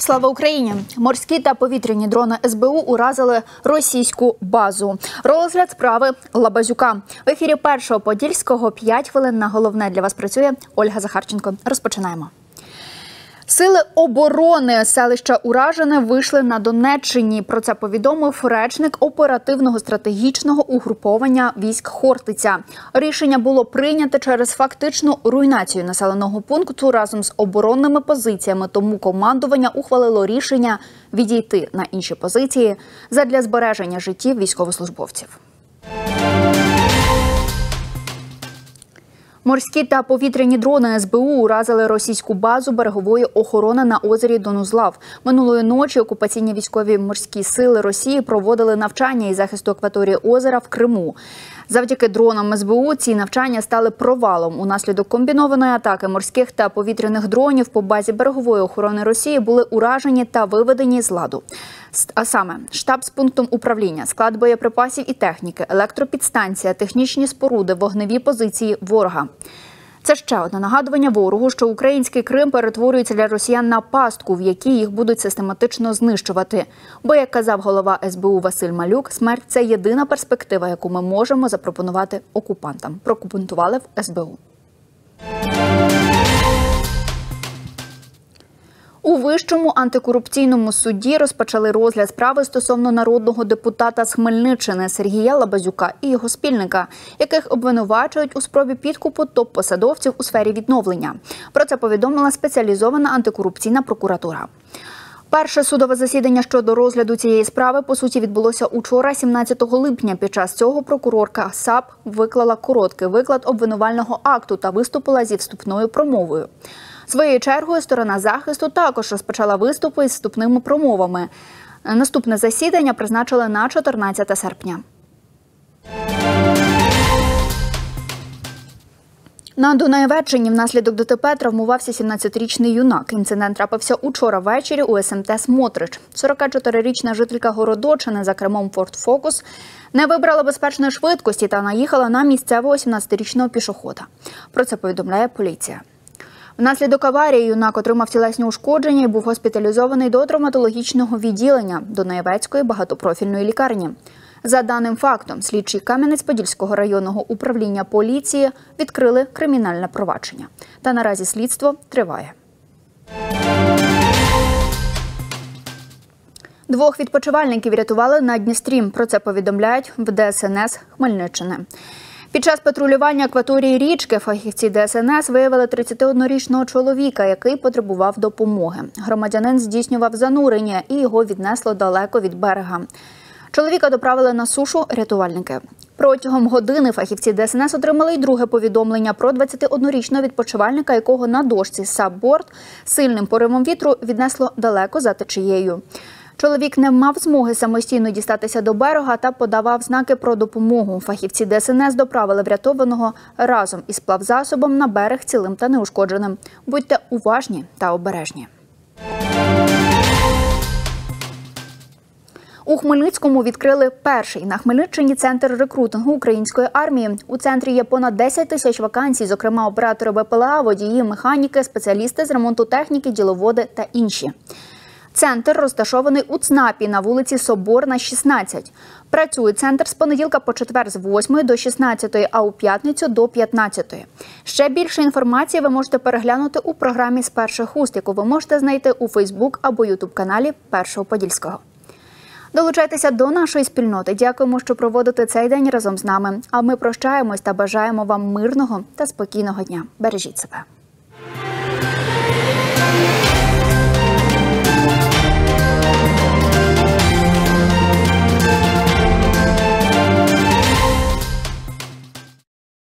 Слава Україні! Морські та повітряні дрони СБУ уразили російську базу. Розгляд справи Лабазюка. В ефірі Першого Подільського 5 хвилин на головне для вас працює Ольга Захарченко. Розпочинаємо. Сили оборони селища Уражене вийшли на Донеччині. Про це повідомив речник оперативного стратегічного угруповання військ «Хортиця». Рішення було прийнято через фактичну руйнацію населеного пункту разом з оборонними позиціями, тому командування ухвалило рішення відійти на інші позиції задля збереження життів військовослужбовців. Морські та повітряні дрони СБУ уразили російську базу берегової охорони на озері Донузлав. Минулої ночі окупаційні військові морські сили Росії проводили навчання із захисту акваторії озера в Криму. Завдяки дронам СБУ ці навчання стали провалом. Унаслідок комбінованої атаки морських та повітряних дронів по базі берегової охорони Росії були уражені та виведені з ладу. А саме штаб з пунктом управління, склад боєприпасів і техніки, електропідстанція, технічні споруди, вогневі позиції ворога. Це ще одне нагадування ворогу, що український Крим перетворюється для росіян на пастку, в якій їх будуть систематично знищувати. Бо, як казав голова СБУ Василь Малюк, смерть – це єдина перспектива, яку ми можемо запропонувати окупантам. Прокоментували в СБУ. У Вищому антикорупційному суді розпочали розгляд справи стосовно народного депутата з Хмельниччини Сергія Лабазюка і його спільника, яких обвинувачують у спробі підкупу топ-посадовців у сфері відновлення. Про це повідомила спеціалізована антикорупційна прокуратура. Перше судове засідання щодо розгляду цієї справи, по суті, відбулося учора, 17 липня. Під час цього прокурорка САП виклала короткий виклад обвинувального акту та виступила зі вступною промовою. Своєю чергою сторона захисту також розпочала виступи із вступними промовами. Наступне засідання призначили на 14 серпня. На Дунаєвеччині внаслідок ДТП травмувався 17-річний юнак. Інцидент трапився учора ввечері у СМТ «Смотрич». 44-річна жителька Городочини за кермом Ford Focus не вибрала безпечної швидкості та наїхала на місцевого 17-річного пішохода. Про це повідомляє поліція. Внаслідок аварії юнак отримав тілесні ушкодження і був госпіталізований до травматологічного відділення Дунаєвецької багатопрофільної лікарні. За даним фактом, слідчі Кам'янець-Подільського районного управління поліції відкрили кримінальне провадження. Та наразі слідство триває. Двох відпочивальників рятували на Дністрі. Про це повідомляють в ДСНС Хмельниччини. Під час патрулювання акваторії річки фахівці ДСНС виявили 31-річного чоловіка, який потребував допомоги. Громадянин здійснював занурення і його віднесло далеко від берега. Чоловіка доправили на сушу рятувальники. Протягом години фахівці ДСНС отримали й друге повідомлення про 21-річного відпочивальника, якого на дошці САП-борт сильним поривом вітру віднесло далеко за течією. Чоловік не мав змоги самостійно дістатися до берега та подавав знаки про допомогу. Фахівці ДСНС доправили врятованого разом із плавзасобом на берег цілим та неушкодженим. Будьте уважні та обережні. У Хмельницькому відкрили перший на Хмельниччині центр рекрутингу української армії. У центрі є понад 10 тисяч вакансій, зокрема оператори БПЛА, водії, механіки, спеціалісти з ремонту техніки, діловоди та інші. Центр розташований у ЦНАПі на вулиці Соборна, 16. Працює центр з понеділка по четвер з 8 до 16, а у п'ятницю до 15. Ще більше інформації ви можете переглянути у програмі «З перших уст», яку ви можете знайти у Фейсбук або Ютуб-каналі Першого Подільського. Долучайтеся до нашої спільноти. Дякуємо, що проводите цей день разом з нами. А ми прощаємось та бажаємо вам мирного та спокійного дня. Бережіть себе.